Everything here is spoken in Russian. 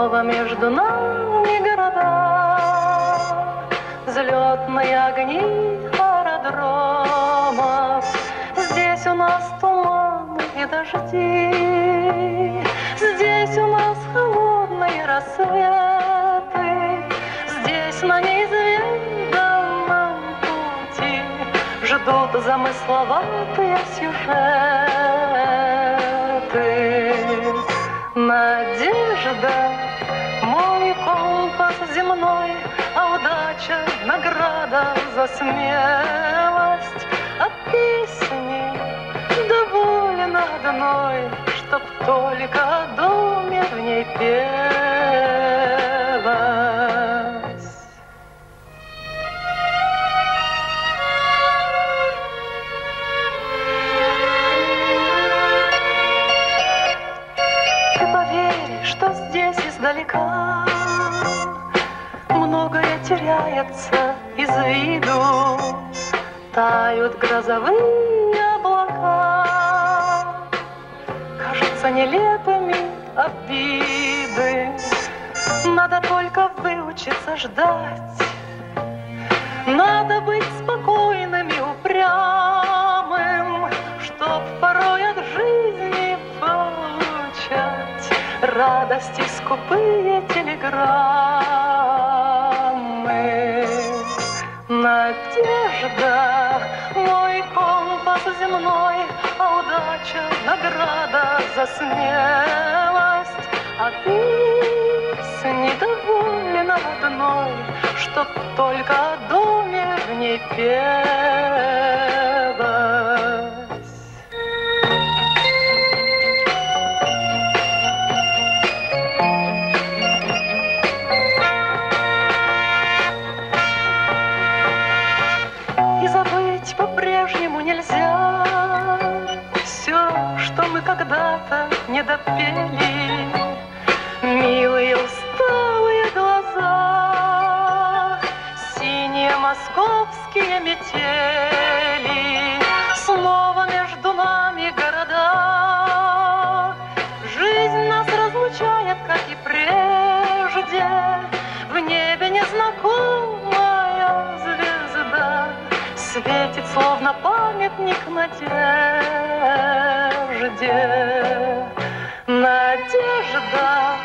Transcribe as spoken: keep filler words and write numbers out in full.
Снова между нами города, взлетные огни аэродромов. Здесь у нас туманы и дожди, здесь у нас холодные рассветы, здесь на неизведанном пути ждут замысловатые сюжеты. Надежда, мой компас земной, а удача — награда за смелость. От песни доволен одной, чтоб только о доме в ней пелось. Ты поверь, что здесь издалека многое теряется из виду. Тают грозовые облака, кажутся нелепыми обиды. Надо только выучиться ждать, надо быть спокойным и упрямым, чтоб порой от жизни получать радости скупые телеграммы. Надежда, мой компас земной, а удача — награда за смелость. А ты недоволен одной, чтоб только о доме в ней пелось. По-прежнему нельзя все, что мы когда-то не допели. Милые усталые глаза, синие московские метели, снова между нами города. Жизнь нас разлучает, как и прежде, в небе незнакомая звезда светит, словно памятник надежде. Надежда,